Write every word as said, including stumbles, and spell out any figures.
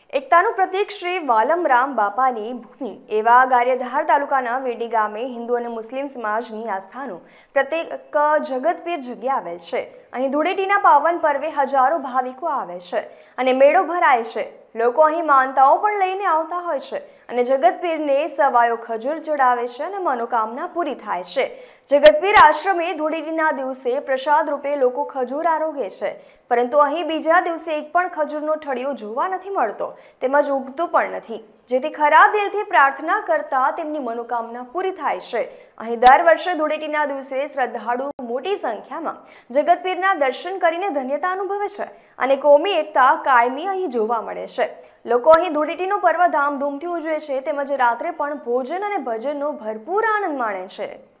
એકતાનું પ્રતીક શ્રી વાલમરામ બાપાની ભૂમિ એવા ગારિયાધાર તાલુકાના વેડી ગામે હિન્દુ અને મુસ્લિમ સમાજની આસ્થાનું પ્રતીક જગતપીર જગ્યા આવેલ છે। અહીં ધૂળેટીના પાવન પર્વે હજારો ભાવિકો આવે છે અને મેળો ભરાય છે। લોકો અહીં માનતાઓ પણ લઈને આવતા હોય છે અને જગતપીરને સવાયો ખજૂર ચડાવે છે અને મનોકામના પૂરી થાય છે। જગતપીર આશ્રમે ધૂળેટીના દિવસે પ્રસાદ રૂપે લોકો ખજૂર આરોગે છે, પરંતુ અહીં બીજા દિવસે એક પણ ખજૂરનો ઠળિયો જોવા નથી મળતો, તેમજ ઉગતો પણ નથી, જેથી ખરા દિલથી પ્રાર્થના કરતા તેમની મનોકામના પૂરી થાય છે। અહીં દર વર્ષે ધૂળેટીના દિવસે શ્રદ્ધાળુ મોટી સંખ્યામાં જગતપીરના દર્શન કરીને ધન્યતા અનુભવે છે અને કોમી એકતા કાયમી અહીં જોવા મળે છે। લોકો અહીં ધૂળેટીનો પર્વ ધામધૂમથી ઉજવે છે, તેમજ રાત્રે પણ ભોજન અને ભજનનો ભરપૂર આનંદ માણે છે।